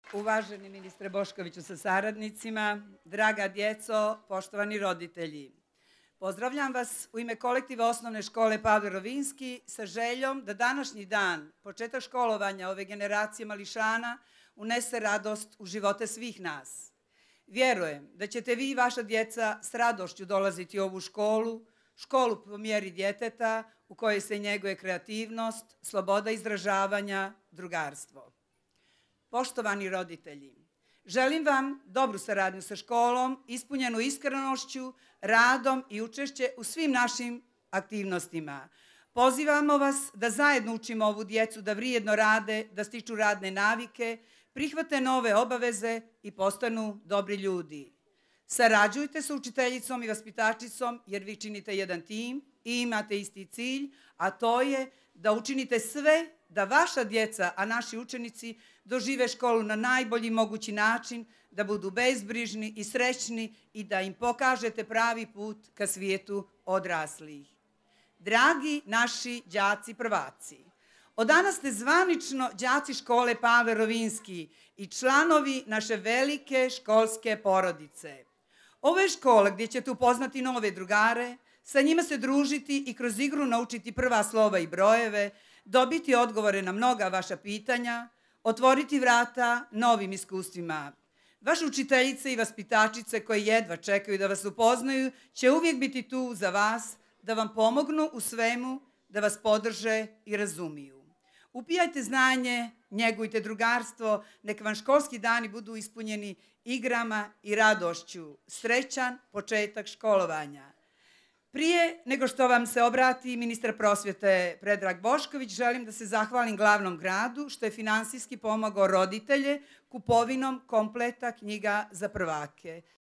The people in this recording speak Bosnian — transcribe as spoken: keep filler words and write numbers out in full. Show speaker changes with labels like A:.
A: Uvaženi ministre Boškoviću sa saradnicima, draga djeco, poštovani roditelji, pozdravljam vas u ime kolektiva Osnovne škole Pavle Rovinjski sa željom da današnji dan, početak školovanja ove generacije mališana, unese radost u živote svih nas. Vjerujem da ćete vi i vaša djeca s radošću dolaziti u ovu školu, školu po mjeri djeteta u kojoj se njeguje kreativnost, sloboda izražavanja, drugarstvo. Poštovani roditelji, želim vam dobru saradnju sa školom, ispunjenu iskrenošću, radom i učešće u svim našim aktivnostima. Pozivamo vas da zajedno učimo ovu djecu da vrijedno rade, da stiču radne navike, prihvate nove obaveze i postanu dobri ljudi. Sarađujte sa učiteljicom i vaspitačicom jer vi činite jedan tim i imate isti cilj, a to je da učinite sve da vaša djeca, a naši učenici, dožive školu na najbolji mogući način, da budu bezbrižni i srećni i da im pokažete pravi put ka svijetu odraslih. Dragi naši đaci prvaci, od danas ste zvanično đaci škole Pavle Rovinjski i članovi naše velike školske porodice. Ovo je škola gdje ćete upoznati nove drugare, sa njima se družiti i kroz igru naučiti prva slova i brojeve, dobiti odgovore na mnoga vaša pitanja, otvoriti vrata novim iskustvima. Vaše učiteljice i vaspitačice koje jedva čekaju da vas upoznaju će uvijek biti tu za vas, da vam pomognu u svemu, da vas podrže i razumiju. Upijajte znanje, njegujte drugarstvo, nek vam školski dani budu ispunjeni igrama i radošću. Srećan početak školovanja. Prije nego što vam se obrati ministar prosvjete Predrag Bošković, želim da se zahvalim glavnom gradu što je finansijski pomogao roditelje kupovinom kompleta knjiga za prvake.